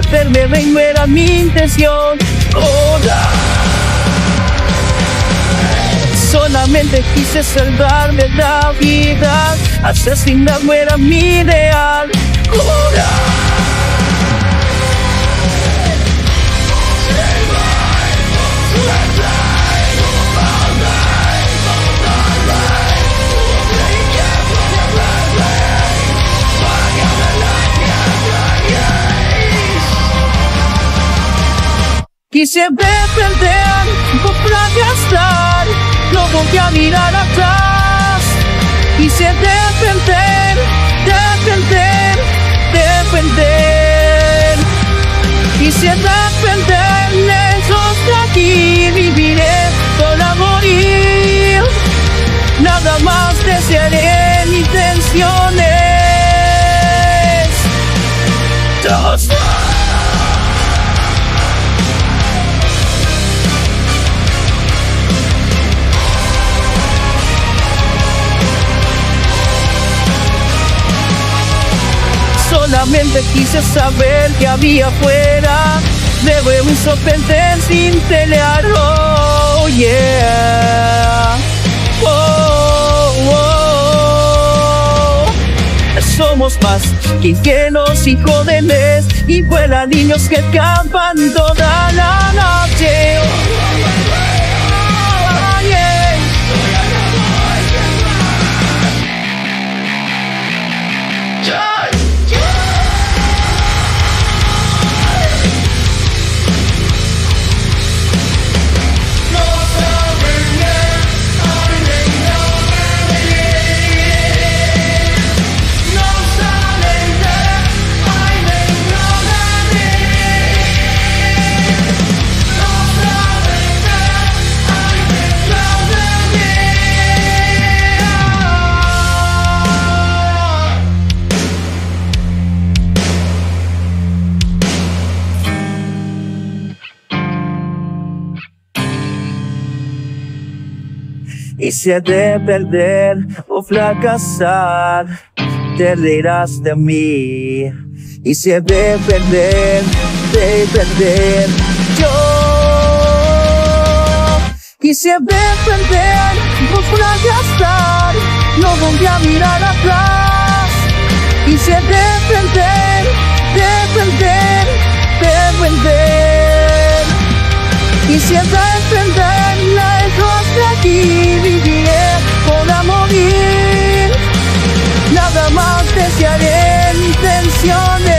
hacerme reír no era mi intención. Hola. Solamente quise salvarme la vida, asesinar no era mi ideal. Hola. Quise defender, no fracasar, no volví a mirar atrás. Quise defender, defender, defender. Quise defender, lejos de aquí viviré para morir. Nada más desearé mis intenciones. Solamente quise saber qué había afuera. Debe un sorprender sin pelear. Oh yeah. Oh, oh. Somos más que ingenuos y jóvenes, y vuelan niños que escapan toda la noche. Oh, yeah. Y si he de perder o fracasar, te reirás de mí. Y si he de perder yo. Y si he de perder o fracasar, no volví a mirar atrás. Y si he de perder, y si he de perder, lejos de aquí viviré para morir. Nada más desearé mis intenciones.